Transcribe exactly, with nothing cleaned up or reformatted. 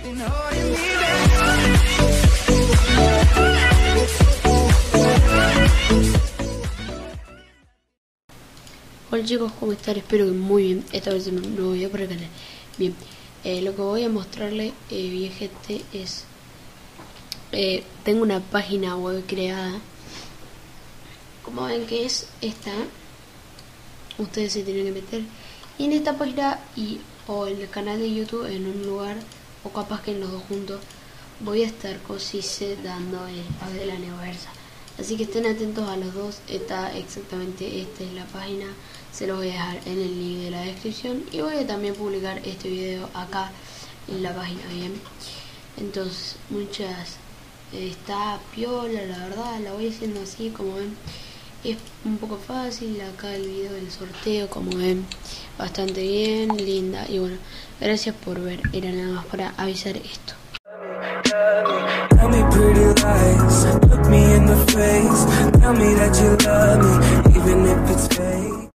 Hola chicos, ¿cómo están? Espero que muy bien. Esta vez en un nuevo video para el canal. Bien, eh, lo que voy a mostrarle, eh, bien gente, es... Eh, tengo una página web creada. Como ven que es esta. Ustedes se tienen que meter. Y en esta página y o en el canal de YouTube, en un lugar, o capaz que en los dos juntos, voy a estar cosice dando el pack de la Neoversa. Así que estén atentos a los dos. Está exactamente, esta es la página. Se lo voy a dejar en el link de la descripción. Y voy a también publicar este video acá en la página, bien. Entonces, muchas... Eh, está piola, la verdad. La voy haciendo así, como ven. Es un poco fácil. Acá el video del sorteo, como ven. Bastante bien, linda. Y bueno, gracias por ver. Era nada más para avisar esto. Tell me pretty lies, look me in the face, tell me that you love me, even if it's fake.